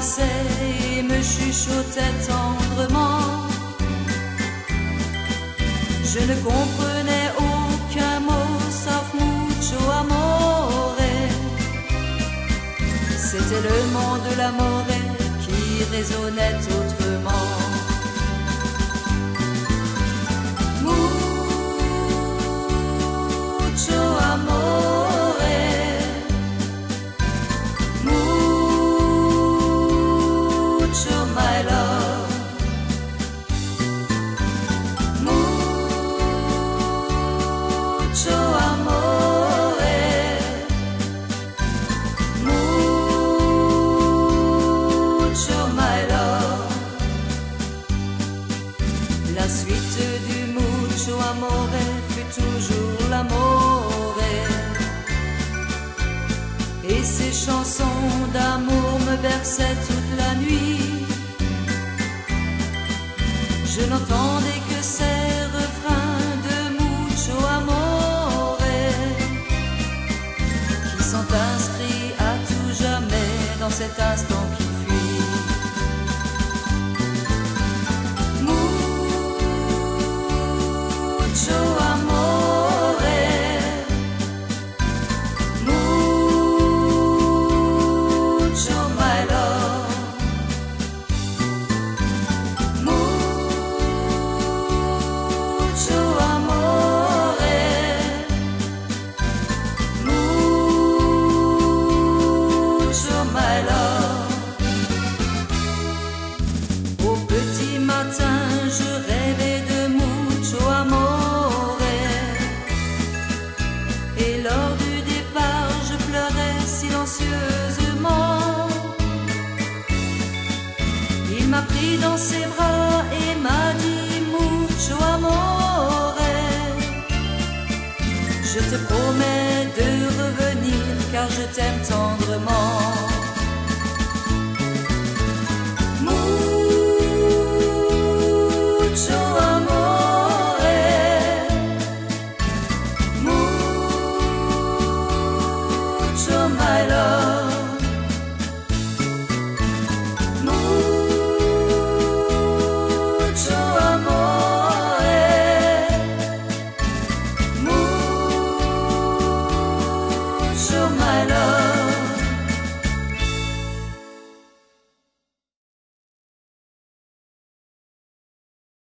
m'embrassait et me chuchotait tendrement. Je ne comprenais aucun mot sauf mucho amore. C'était le monde de l'amore qui résonnait autrement. Mucho amore, mucho my love, mucho amore, mucho my love. La suite du mucho amore fut toujours l'amore, et ces chansons d'amour me berçaient toute la nuit. Je n'entendais que ces refrains de mucho amore qui sont inscrits à tout jamais dans cet instant qui fuit. Mucho amore, mucho my love, mucho amore, mucho my love. Au petit matin, je rêvais de mucho amore, et lors du départ, je pleurais silencieusement. Il m'a pris dans ses bras et m'a dit mucho amore, je te promets de revenir car je t'aime tendrement.